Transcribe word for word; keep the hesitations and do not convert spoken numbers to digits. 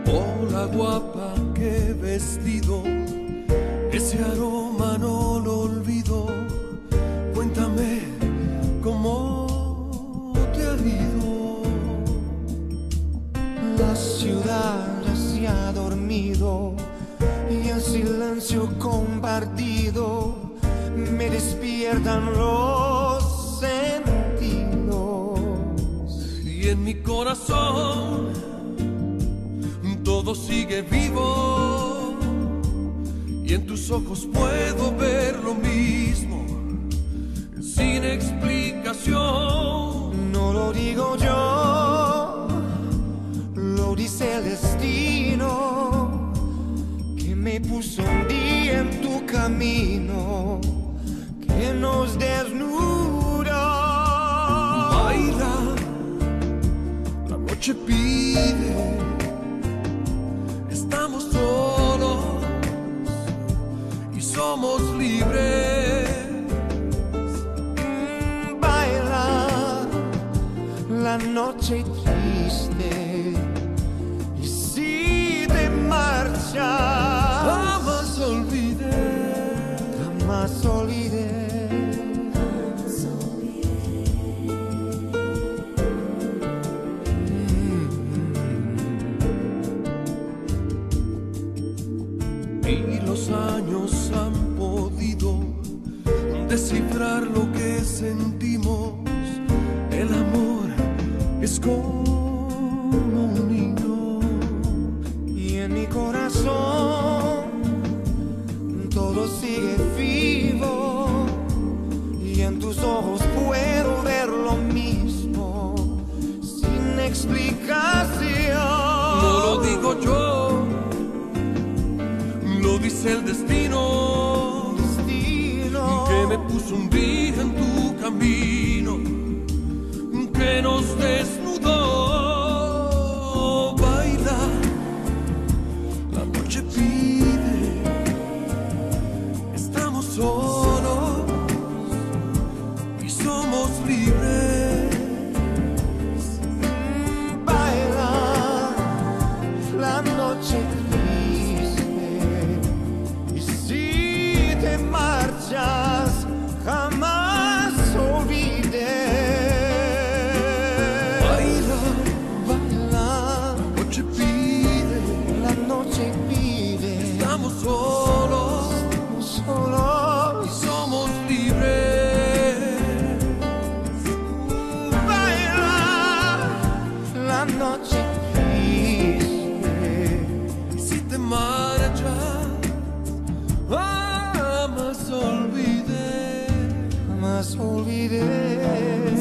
Hola guapa, qué vestido, ese aroma no lo olvido. Cuéntame cómo te ha ido. La ciudad se ha dormido y el silencio compartido me despiertan los sentidos. Y en mi corazón todo sigue vivo, y en tus ojos puedo ver lo mismo, sin explicación. No lo digo yo, lo dice el destino, que me puso un día en tu camino, que nos desnuda. Baila, la noche pide. Estamos solos y somos libres. Mm, baila la noche triste, y si te marchas, Jamás olvidé, jamás olvidé. y los años han podido descifrar lo que sentimos. El amor es como un niño, Y en mi corazón todo sigue vivo, y en tus ojos puedo ver lo mismo, sin explicación. no lo digo yo, lo dice el destino, Destino que me puso un día en tu camino, que nos desnudó. Baila, la noche pide. Estamos solos y somos libres. Mm, baila la noche triste, y si te marchas, jamás olvidé. Baila, Baila, la noche pide. la noche pide. Estamos solos y Solos. somos libres. Baila la noche triste, Y si te marchas, jamás olvidé. jamás olvidé.